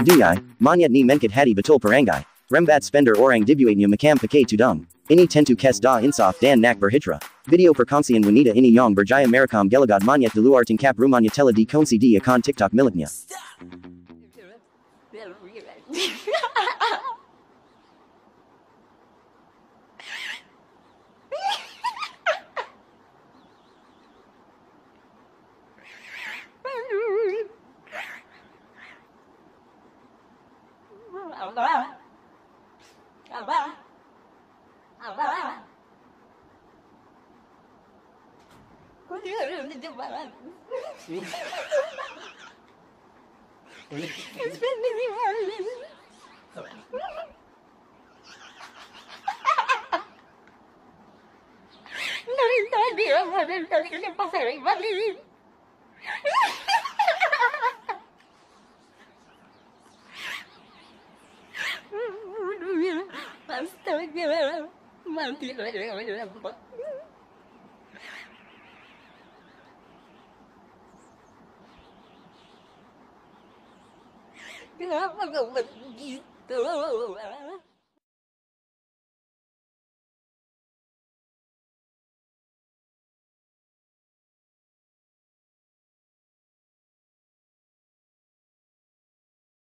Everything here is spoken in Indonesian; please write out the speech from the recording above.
Aduyai, Monyet Mencuit Hati Rembat spender orang dibuatnya macam pakai tudung. Ini tentu kes da insaf dan nak berhijrah. Video perkongsian wanita ini yang berjaya merekam gelagad monyet di luar tingkap rumahnya telah dikongsi di akun TikTok miliknya. Kenapa kau begitu?